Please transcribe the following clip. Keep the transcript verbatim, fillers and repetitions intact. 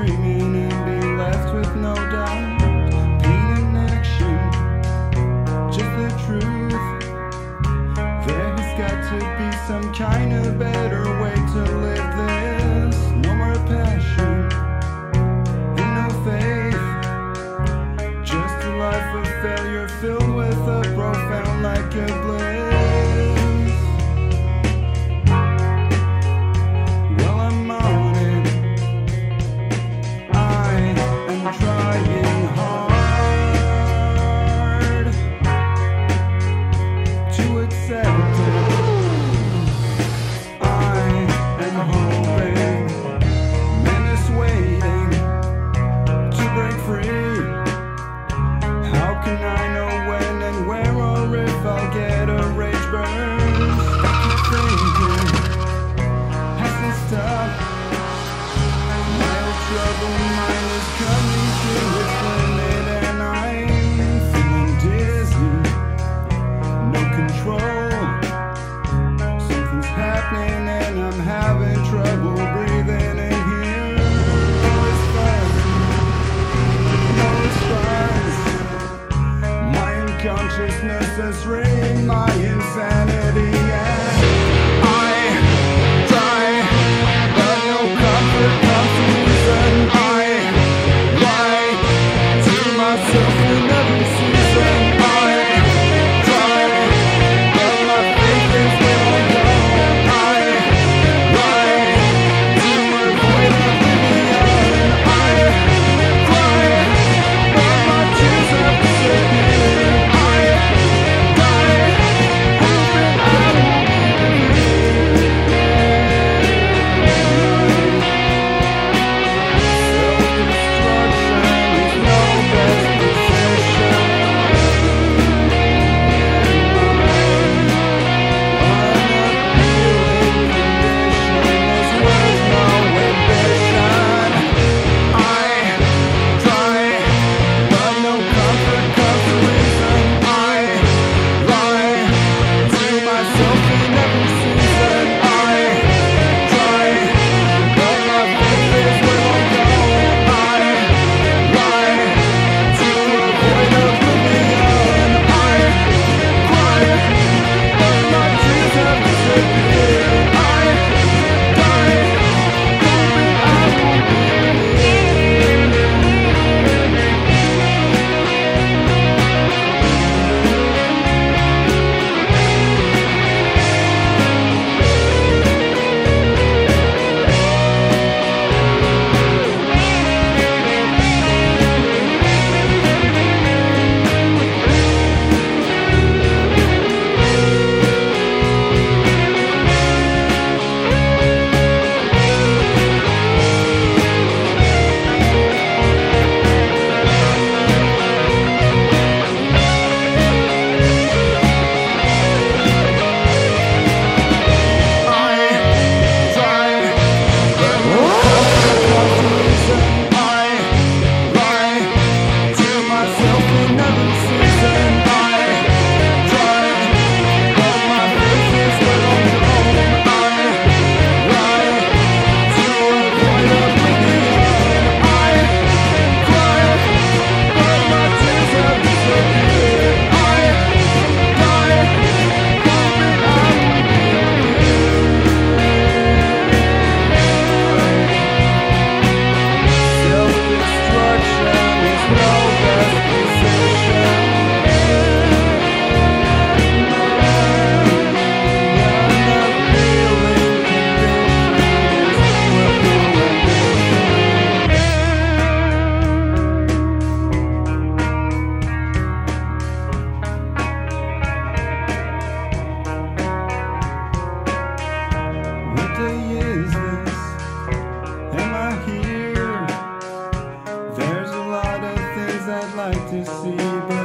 dreaming and be left with no doubt. Pain in action, just the truth. There has got to be some kind of better way to live this. No more passion and no faith, just a life of failure filled with a profound like a bliss. Well, I'm on it, I am trying hard to accept it. I am hoping, man is waiting to break free. How can I know when and where or if I'll get a rage burst? I keep thinking, has to stop. My old troubled mind is coming to its limit and I'm feeling dizzy, no control. Something's happening and I'm having trouble breathing in here. No response, no response. My unconsciousness is ringing my insanity, and I try, but no comfort comes to reason. I lie to myself in every season. I try, but my faith is going down. I lie to avoid oblivion. I cry, but my tears have disappeared. I die, hoping I won't be self-destruction is no best decision. Unappealing condition is worth no ambition. I try, but no comfort comes to reason. I lie to myself in every season. I try, but my faith is where I'm going. I lie to avoid oblivion. I cry, but my tears have disappeared. I die, hoping I won't be What day is this? Am I here? There's a lot of things I'd like to see, but